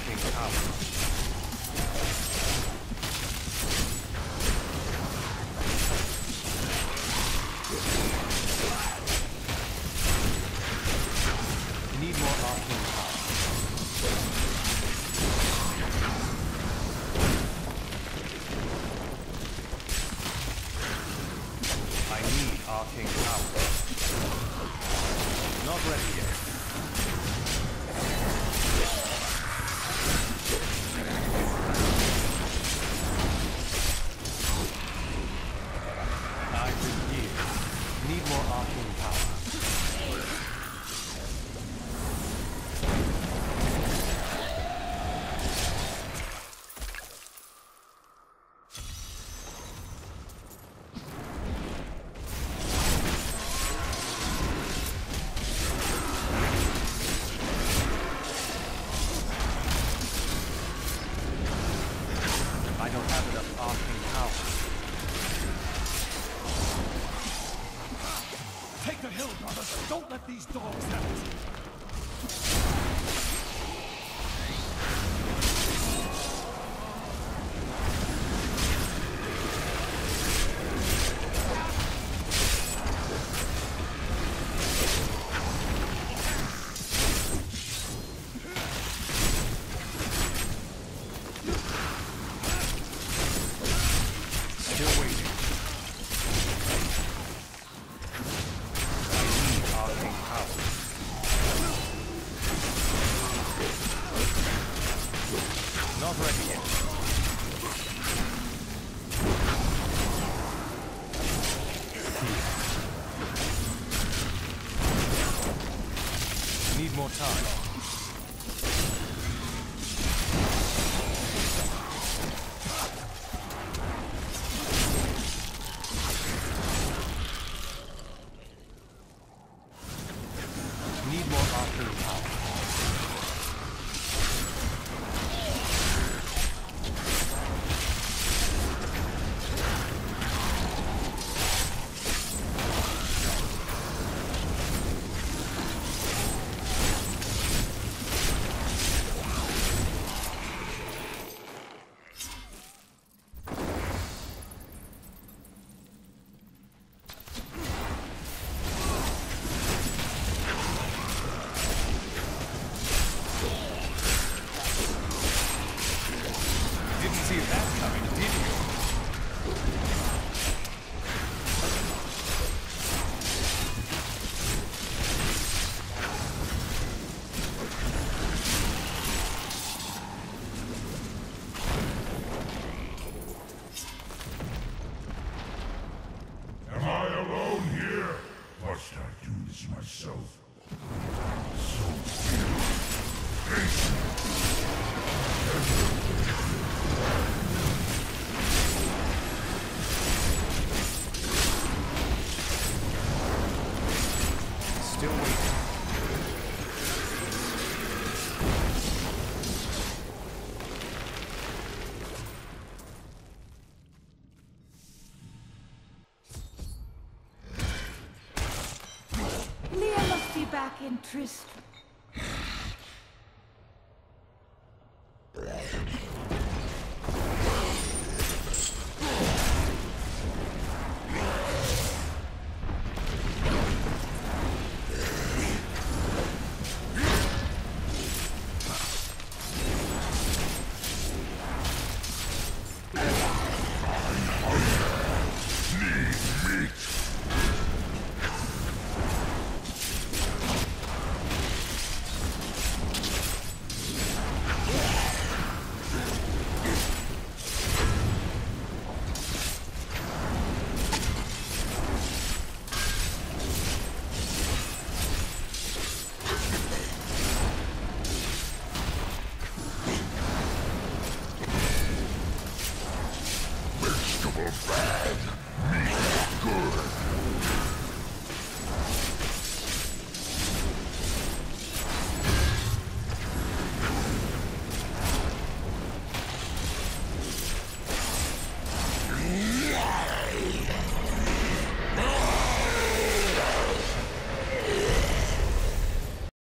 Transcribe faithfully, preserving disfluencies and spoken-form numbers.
Arcane Power. Need more Arcane Power. I need Arcane Power. Not ready yet. I've been here. Need more Arcane Power. I don't have enough Arcane Power. Take the hill, brothers! Don't let these dogs have it! Still waiting. I need Arcane Power. Not ready yet. Need more time. Need more Arcane Power. Didn't see that coming, did you? Am I alone here? Must I do this myself? So patient. Still waiting. Leah must be back in Trist. Vegetable bad, meat good.